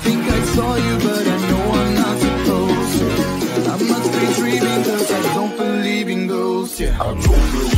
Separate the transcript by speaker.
Speaker 1: think I saw you, but I know I'm not supposed to. I must be dreaming, cause I don't believe in ghosts, yeah. I don't believe